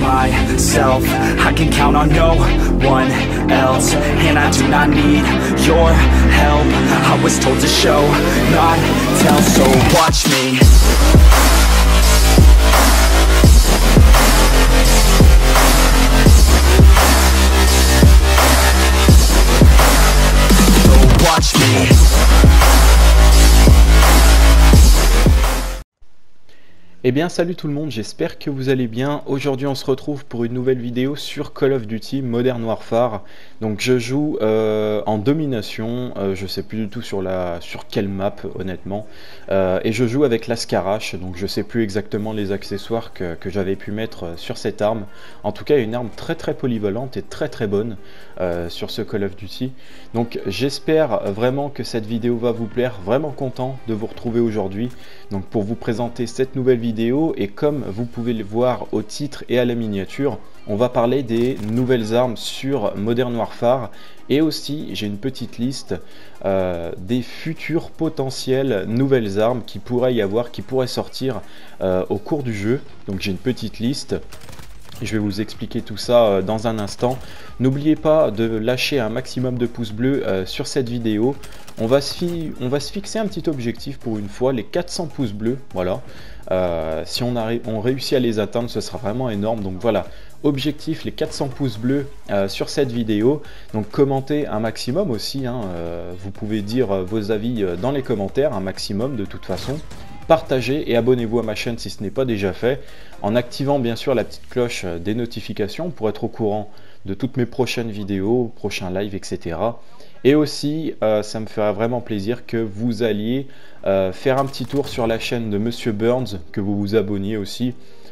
myself. I can count on no one else, and I do not need your help. I was told to show, not tell, so watch me. So watch me. Eh bien salut tout le monde, j'espère que vous allez bien. Aujourd'hui on se retrouve pour une nouvelle vidéo sur Call of Duty Modern Warfare. Donc je joue en domination, je sais plus du tout sur quelle map honnêtement. Et je joue avec l'Askarash, donc je sais plus exactement les accessoires que j'avais pu mettre sur cette arme. En tout cas une arme très polyvalente et très bonne sur ce Call of Duty. Donc j'espère vraiment que cette vidéo va vous plaire, vraiment content de vous retrouver aujourd'hui. Donc pour vous présenter cette nouvelle vidéo, et comme vous pouvez le voir au titre et à la miniature, on va parler des nouvelles armes sur Modern Warfare, et aussi j'ai une petite liste des futures potentielles nouvelles armes qui pourraient y avoir, qui pourraient sortir au cours du jeu. Donc j'ai une petite liste. Je vais vous expliquer tout ça dans un instant. N'oubliez pas de lâcher un maximum de pouces bleus sur cette vidéo. On va se fixer un petit objectif pour une fois, les 400 pouces bleus. Voilà. Si on réussit à les atteindre, ce sera vraiment énorme. Donc voilà, objectif les 400 pouces bleus sur cette vidéo. Donc commentez un maximum aussi. Vous pouvez dire vos avis dans les commentaires, un maximum de toute façon. Partagez et abonnez-vous à ma chaîne si ce n'est pas déjà fait, en activant bien sûr la petite cloche des notifications pour être au courant de toutes mes prochaines vidéos, prochains lives, etc. Et aussi, ça me ferait vraiment plaisir que vous alliez faire un petit tour sur la chaîne de Monsieur Burns, que vous vous abonniez aussi.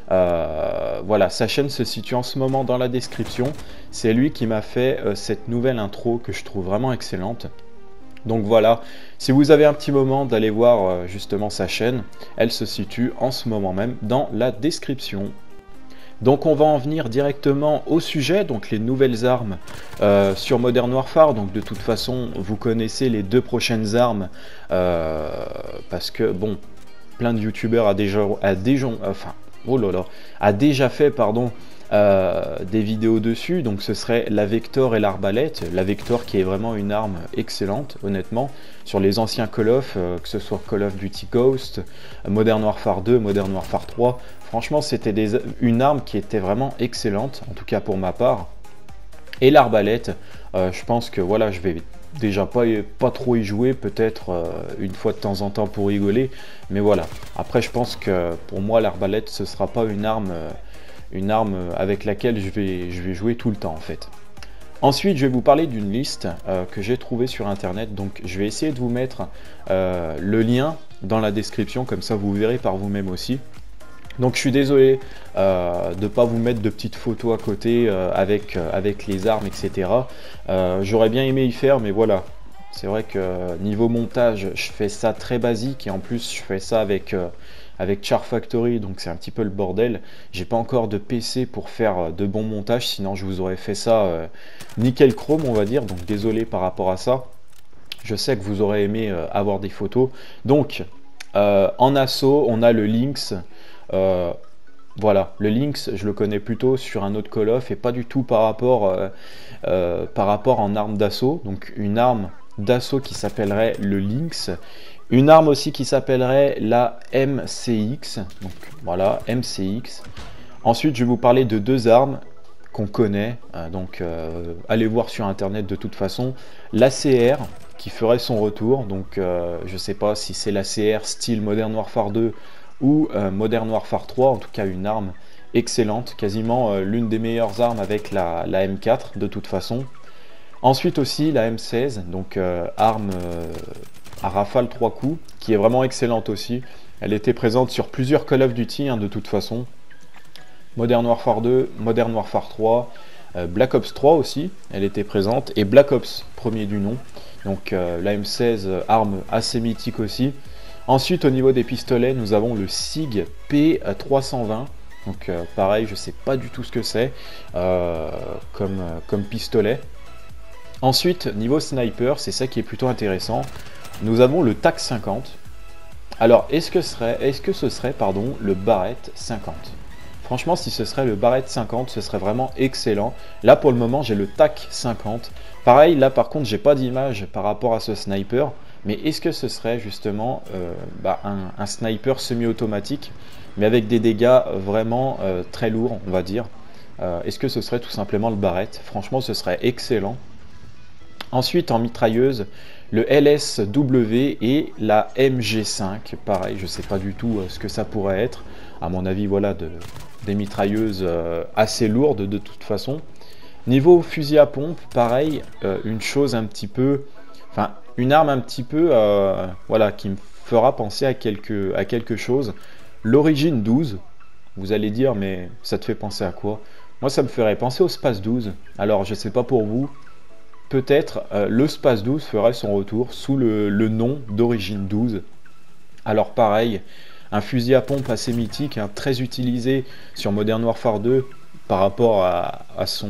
Voilà, sa chaîne se situe en ce moment dans la description. C'est lui qui m'a fait cette nouvelle intro que je trouve vraiment excellente. Donc voilà, si vous avez un petit moment d'aller voir justement sa chaîne, elle se situe en ce moment même dans la description. Donc on va en venir directement au sujet, donc les nouvelles armes sur Modern Warfare. Donc de toute façon, vous connaissez les deux prochaines armes parce que bon, plein de youtubeurs a déjà fait des vidéos dessus. Donc ce serait la Vector et l'Arbalète. La Vector qui est vraiment une arme excellente honnêtement sur les anciens Call of, que ce soit Call of Duty Ghost, Modern Warfare 2, Modern Warfare 3. Franchement c'était une arme qui était vraiment excellente, en tout cas pour ma part. Et l'Arbalète, je pense que voilà, je vais déjà pas trop y jouer, peut-être une fois de temps en temps pour rigoler, mais voilà. Après je pense que pour moi l'Arbalète ce sera pas une arme avec laquelle je vais jouer tout le temps en fait. Ensuite je vais vous parler d'une liste que j'ai trouvée sur internet. Donc je vais essayer de vous mettre le lien dans la description, comme ça vous verrez par vous-même aussi. Donc je suis désolé de ne pas vous mettre de petites photos à côté avec les armes, etc. J'aurais bien aimé y faire, mais voilà. C'est vrai que niveau montage, je fais ça très basique, et en plus je fais ça avec Char Factory, donc c'est un petit peu le bordel. J'ai pas encore de PC pour faire de bons montages, sinon je vous aurais fait ça nickel chrome, on va dire. Donc désolé par rapport à ça. Je sais que vous aurez aimé avoir des photos. Donc en assaut, on a le Lynx. Voilà, le Lynx, je le connais plutôt sur un autre Call of et pas du tout par rapport en arme d'assaut. Donc une arme d'assaut qui s'appellerait le Lynx. Une arme aussi qui s'appellerait la MCX. Donc voilà, MCX. Ensuite, je vais vous parler de deux armes qu'on connaît. Allez voir sur internet de toute façon. L'ACR qui ferait son retour. Donc je sais pas si c'est l'ACR style Modern Warfare 2 ou Modern Warfare 3. En tout cas une arme excellente. Quasiment l'une des meilleures armes avec la M4 de toute façon. Ensuite aussi la M16. Donc arme... à rafale 3 coups, qui est vraiment excellente aussi. Elle était présente sur plusieurs Call of Duty de toute façon. Modern Warfare 2, Modern Warfare 3, Black Ops 3 aussi, elle était présente, et Black Ops, premier du nom. Donc la M16, arme assez mythique aussi. Ensuite au niveau des pistolets, nous avons le SIG P320. Donc pareil, je sais pas du tout ce que c'est comme pistolet. Ensuite, niveau sniper, c'est ça qui est plutôt intéressant. Nous avons le TAC 50. Alors, est-ce que ce serait le Barrett 50? Franchement, si ce serait le Barrett 50, ce serait vraiment excellent. Là, pour le moment, j'ai le TAC 50. Pareil, là, par contre, j'ai pas d'image par rapport à ce sniper. Mais est-ce que ce serait justement un sniper semi-automatique, mais avec des dégâts vraiment très lourds, on va dire. Est-ce que ce serait tout simplement le Barrett? Franchement, ce serait excellent. Ensuite, en mitrailleuse, le LSW et la MG5. Pareil, je sais pas du tout ce que ça pourrait être. À mon avis, voilà, des mitrailleuses assez lourdes de toute façon. Niveau fusil à pompe, pareil, une chose un petit peu... Enfin, une arme un petit peu, voilà, qui me fera penser à quelque chose. L'Origine 12, vous allez dire, mais ça te fait penser à quoi? Moi, ça me ferait penser au Space 12. Alors, je sais pas pour vous, peut-être le Space 12 ferait son retour sous le nom d'Origine 12. Alors, pareil, un fusil à pompe assez mythique, hein, très utilisé sur Modern Warfare 2 par rapport à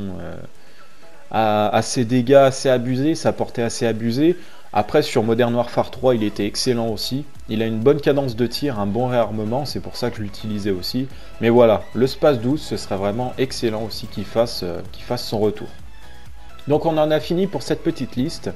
ses dégâts assez abusés, sa portée assez abusée. Après, sur Modern Warfare 3, il était excellent aussi. Il a une bonne cadence de tir, un bon réarmement, c'est pour ça que je l'utilisais aussi. Mais voilà, le Space 12, ce serait vraiment excellent aussi qu'il fasse son retour. Donc on en a fini pour cette petite liste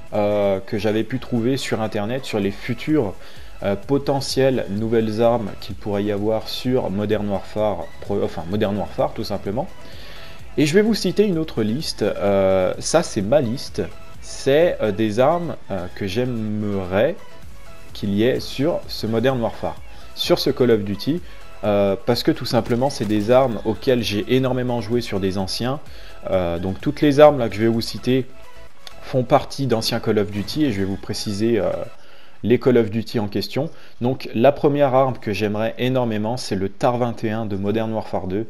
que j'avais pu trouver sur internet sur les futures potentielles nouvelles armes qu'il pourrait y avoir sur Modern Warfare, Modern Warfare tout simplement. Et je vais vous citer une autre liste, ça c'est ma liste, c'est des armes que j'aimerais qu'il y ait sur ce Modern Warfare, sur ce Call of Duty, parce que tout simplement c'est des armes auxquelles j'ai énormément joué sur des anciens, donc toutes les armes là que je vais vous citer font partie d'anciens Call of Duty et je vais vous préciser les Call of Duty en question. Donc la première arme que j'aimerais énormément c'est le TAR 21 de Modern Warfare 2,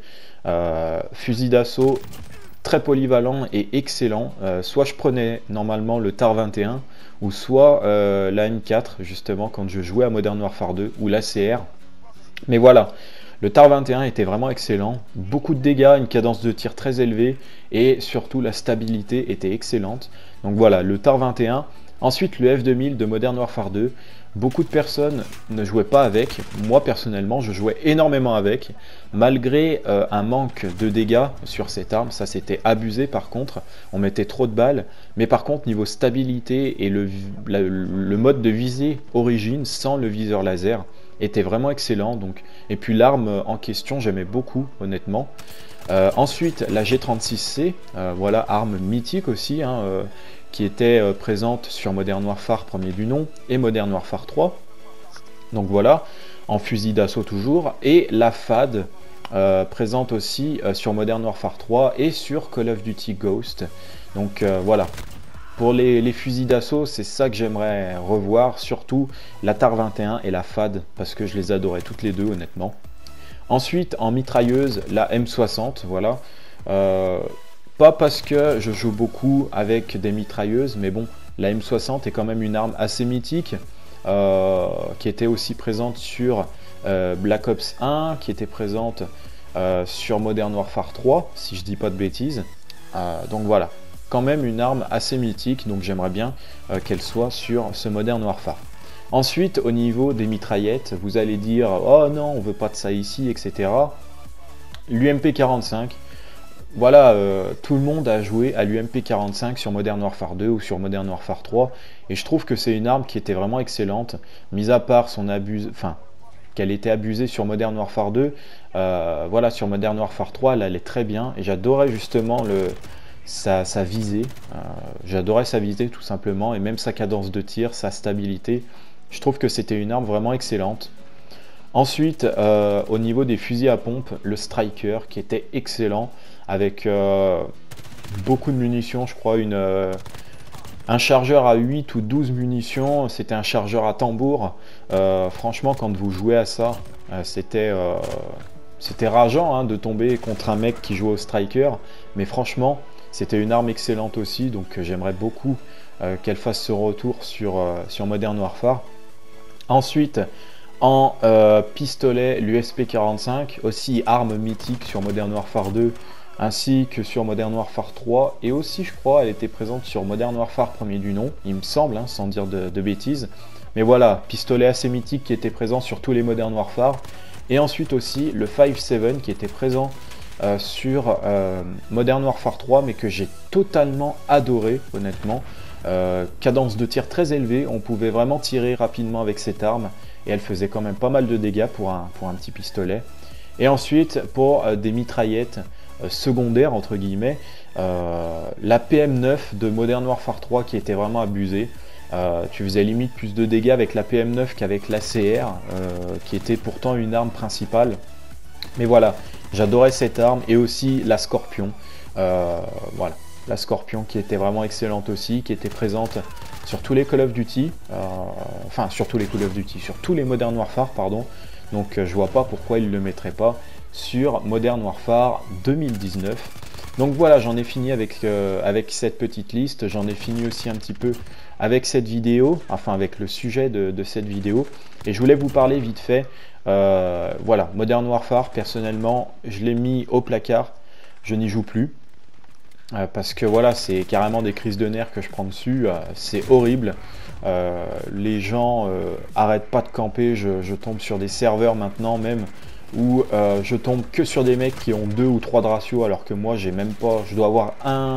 fusil d'assaut très polyvalent et excellent. Soit je prenais normalement le TAR 21 ou soit la M4 justement quand je jouais à Modern Warfare 2 ou l'ACR. Mais voilà, le TAR 21 était vraiment excellent, beaucoup de dégâts, une cadence de tir très élevée et surtout la stabilité était excellente. Donc voilà, le TAR 21. Ensuite le F2000 de Modern Warfare 2, beaucoup de personnes ne jouaient pas avec, moi personnellement je jouais énormément avec, malgré un manque de dégâts sur cette arme, ça c'était abusé par contre, on mettait trop de balles, mais par contre niveau stabilité et le mode de visée Origine sans le viseur laser était vraiment excellent, donc. Et puis l'arme en question j'aimais beaucoup honnêtement. Ensuite la G36C, voilà, arme mythique aussi, hein, qui était présente sur Modern Warfare premier du nom et Modern Warfare 3. Donc voilà, en fusil d'assaut toujours. Et la FAD, présente aussi sur Modern Warfare 3 et sur Call of Duty Ghost. Donc voilà, pour les fusils d'assaut, c'est ça que j'aimerais revoir, surtout la TAR 21 et la FAD, parce que je les adorais toutes les deux honnêtement. Ensuite, en mitrailleuse, la M60, voilà. Pas parce que je joue beaucoup avec des mitrailleuses, mais bon, la M60 est quand même une arme assez mythique, qui était aussi présente sur Black Ops 1, qui était présente sur Modern Warfare 3, si je dis pas de bêtises. Donc voilà, quand même une arme assez mythique, donc j'aimerais bien qu'elle soit sur ce Modern Warfare. Ensuite, au niveau des mitraillettes, vous allez dire « Oh non, on veut pas de ça ici, etc. » L'UMP 45. Voilà, tout le monde a joué à l'UMP 45 sur Modern Warfare 2 ou sur Modern Warfare 3 et je trouve que c'est une arme qui était vraiment excellente, mis à part son abus, enfin qu'elle était abusée sur Modern Warfare 2, voilà, sur Modern Warfare 3 elle allait très bien et j'adorais justement sa visée, j'adorais sa visée tout simplement et même sa cadence de tir, sa stabilité, je trouve que c'était une arme vraiment excellente. Ensuite, au niveau des fusils à pompe, le Striker qui était excellent avec beaucoup de munitions, je crois un chargeur à 8 ou 12 munitions, c'était un chargeur à tambour. Franchement, quand vous jouez à ça, c'était rageant hein, de tomber contre un mec qui jouait au Striker, mais franchement, c'était une arme excellente aussi, donc j'aimerais beaucoup qu'elle fasse ce retour sur Modern Warfare. Ensuite, en pistolet, l'USP 45, aussi arme mythique sur Modern Warfare 2, ainsi que sur Modern Warfare 3, et aussi je crois elle était présente sur Modern Warfare premier du nom, il me semble, hein, sans dire de bêtises. Mais voilà, pistolet assez mythique qui était présent sur tous les Modern Warfare, Et ensuite aussi le 5-7 qui était présent sur Modern Warfare 3, mais que j'ai totalement adoré, honnêtement. Cadence de tir très élevée, on pouvait vraiment tirer rapidement avec cette arme, et elle faisait quand même pas mal de dégâts pour un petit pistolet. Et ensuite, pour des mitraillettes secondaires, entre guillemets, la PM9 de Modern Warfare 3 qui était vraiment abusée. Tu faisais limite plus de dégâts avec la PM9 qu'avec l'ACR, qui était pourtant une arme principale. Mais voilà, j'adorais cette arme, et aussi la Scorpion. Voilà, la Scorpion qui était vraiment excellente aussi, qui était présente sur tous les Call of Duty, enfin sur tous les Call of Duty, sur tous les Modern Warfare, pardon. Donc je vois pas pourquoi ils ne le mettraient pas sur Modern Warfare 2019. Donc voilà, j'en ai fini avec cette petite liste. J'en ai fini aussi un petit peu avec cette vidéo, enfin avec le sujet de cette vidéo. Et je voulais vous parler vite fait. Voilà, Modern Warfare, personnellement, je l'ai mis au placard. Je n'y joue plus. Parce que voilà, c'est carrément des crises de nerfs que je prends dessus. C'est horrible. Les gens arrêtent pas de camper. Je tombe sur des serveurs maintenant même où je tombe que sur des mecs qui ont 2 ou 3 de ratio, alors que moi j'ai même pas, je dois avoir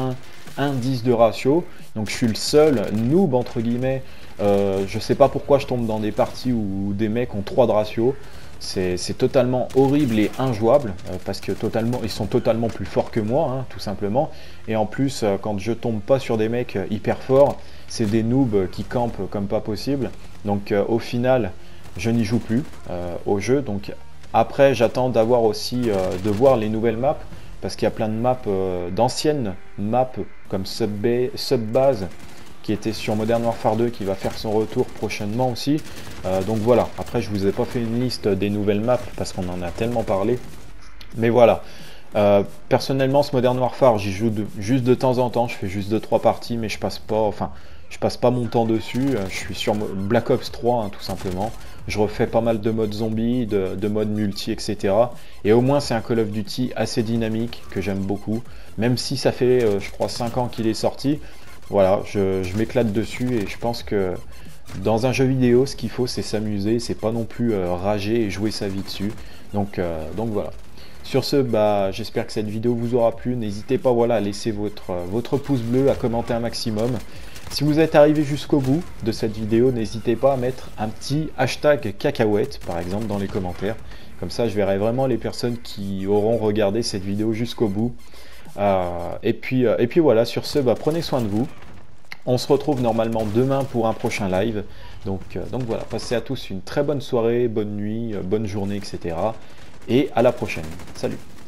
1,10 de ratio, donc je suis le seul noob entre guillemets. Je sais pas pourquoi je tombe dans des parties où des mecs ont 3 de ratio. C'est totalement horrible et injouable, parce que ils sont totalement plus forts que moi, hein, tout simplement. Et en plus, quand je tombe pas sur des mecs hyper forts, c'est des noobs qui campent comme pas possible. Donc au final, je n'y joue plus au jeu. Donc après, j'attends d'avoir aussi de voir les nouvelles maps, parce qu'il y a plein de maps, d'anciennes maps comme Subbase, qui était sur Modern Warfare 2, qui va faire son retour prochainement aussi. Donc voilà, après je vous ai pas fait une liste des nouvelles maps, parce qu'on en a tellement parlé. Mais voilà, personnellement ce Modern Warfare, j'y joue juste de temps en temps, je fais juste 2-3 parties, mais je passe pas mon temps dessus. Je suis sur Black Ops 3, hein, tout simplement. Je refais pas mal de modes zombies, de modes multi, etc. Et au moins c'est un Call of Duty assez dynamique, que j'aime beaucoup. Même si ça fait, je crois, 5 ans qu'il est sorti. Voilà, je m'éclate dessus, et je pense que dans un jeu vidéo, ce qu'il faut, c'est s'amuser, c'est pas non plus rager et jouer sa vie dessus. Donc voilà. Sur ce, j'espère que cette vidéo vous aura plu. N'hésitez pas, voilà, à laisser votre pouce bleu, à commenter un maximum. Si vous êtes arrivé jusqu'au bout de cette vidéo, n'hésitez pas à mettre un petit hashtag cacahuète, par exemple, dans les commentaires. Comme ça, je verrai vraiment les personnes qui auront regardé cette vidéo jusqu'au bout. Et puis voilà, sur ce, prenez soin de vous. On se retrouve normalement demain pour un prochain live. Donc voilà, passez à tous une très bonne soirée, bonne nuit, bonne journée, etc. Et à la prochaine. Salut!